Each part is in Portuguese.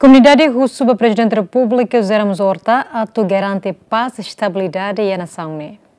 Comunidade russa do Presidente da República, José Ramos Horta, atu garante paz e estabilidade e a nação.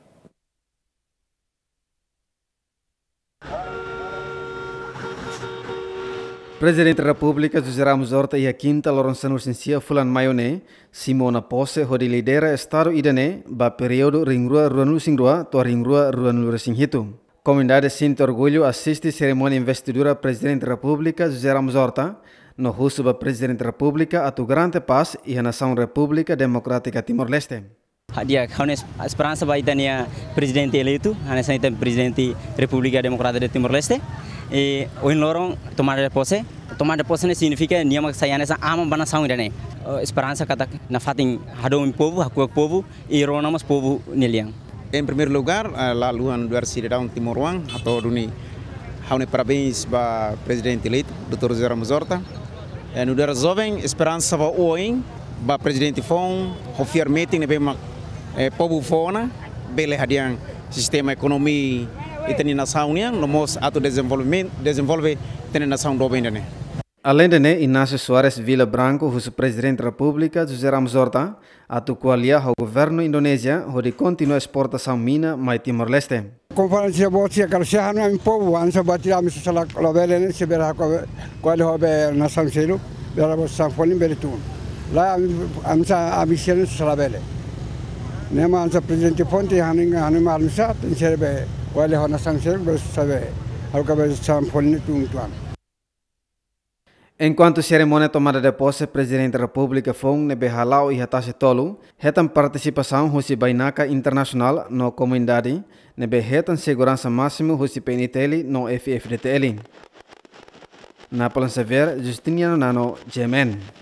Presidente da República, José Ramos Horta e a quinta Lourenço Sensia Fulan Mayone, Simona Posse, onde lidera Estado idane, ba período ringrua ruanul singrua, to ringrua ruanul singhitu. Comunidade sinto orgulho assiste cerimônia investidura Presidente da República, José Ramos Horta, no russo ba Presidente da República, atu grande paz e a nação República Democrática Timor-Leste. Dia kami esperança vai ter presidente eleito, ane saída presidente República Democrática de Timor-Leste. E hoje lorong tomada posse ne significa niama saya nessa ama banação irane. Esperança kata na fatin hado povo, hakuk povo e ronamas povo neliang. Em primeiro lugar, laluan do cidadão Timor-Wang atau duni haune parabéns ba presidente eleito Dr. José Ramos Horta. No dar jovem esperança va oin ba presidente fon hofiar meeting ne bema povo fona bele hadiang sistema ekonomi itani nação niang nomos ato desenvolve tene nação do bem ne. Além de Inácio Soares Vila Branco, o Presidente da República, José Ramos Horta, atu qualia ao governo Indonésia, onde continua a exportação mina mai Timor-Leste. Conferência botia kalau siapa nama povo, ansa batia mesti salah label ini seberapa kuali hobe nação selu, berapa sampai beritun. Lah ansa abisnya salah label. Nema ansa Presidente Fonte haning manusia, tencerbe kuali ho nação selu bersabe, harus kabe sampai tuan. Enquanto a cerimônia tomada de posse, Presidente da República foi nebe halau e hatase tolu, hetan participação husi bainaka internacional no comunidade, nebe hetan segurança máximo husi PNTL no FFDTL. Na Palansaver, Justiniano Nano, Jemen.